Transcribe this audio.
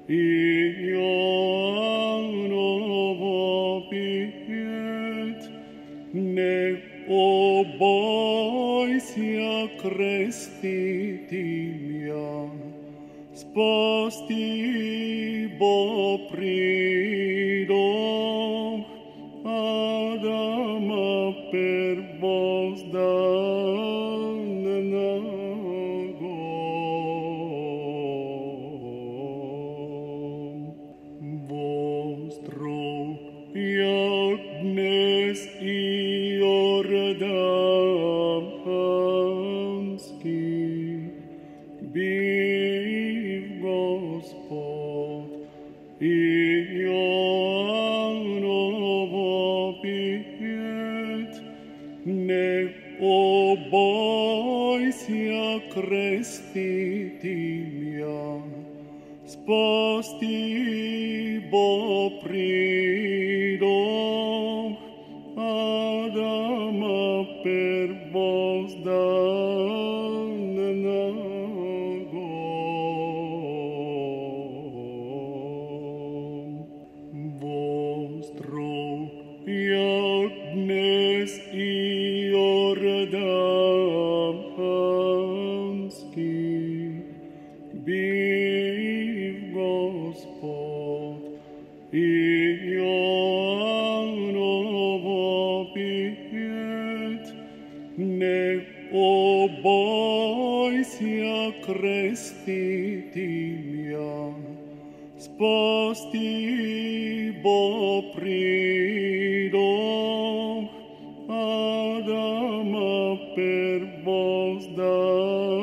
Иоанново пиет: не побойся крестить мя, спасти бо придох Адама первозданного. Vostro jak dnes Iordanský, býv Gospod, Ioannovo pět, ne pobojся крестить мя, спасти бо придох Адама первозданного. Vostro jak dnes Iordanský, býv Gospod, Ioannovo pět, ne pobojся крестить мя, спасти бо придох Адама первозданного.